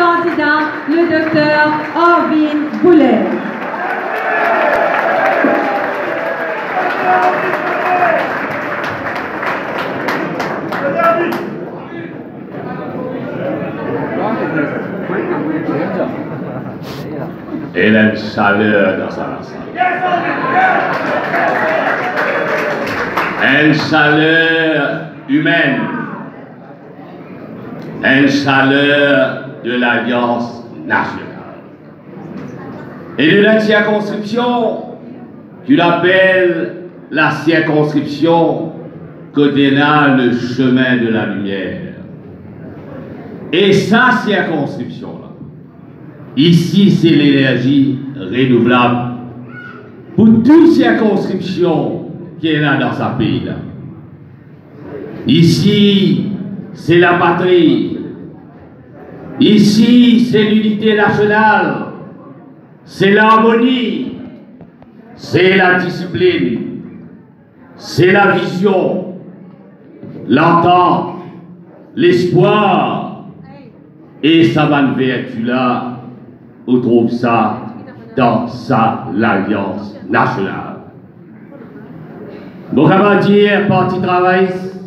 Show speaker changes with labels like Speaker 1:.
Speaker 1: candidat, le docteur Arvin Boulet.
Speaker 2: Elle a une chaleur dans sa race. Une chaleur humaine. Une chaleur de l'Alliance nationale. Et de la circonscription, tu l'appelles la circonscription que déna le chemin de la lumière. Et sa circonscription-là, ici c'est l'énergie renouvelable pour toute circonscription qui est là dans sa pays. Là. Ici, c'est la patrie. Ici, c'est l'unité nationale. C'est l'harmonie. C'est la discipline. C'est la vision. L'entente. L'espoir. Et ça va une vertu là, on trouve ça dans l'Alliance nationale. Donc, on va dire, Parti travailliste,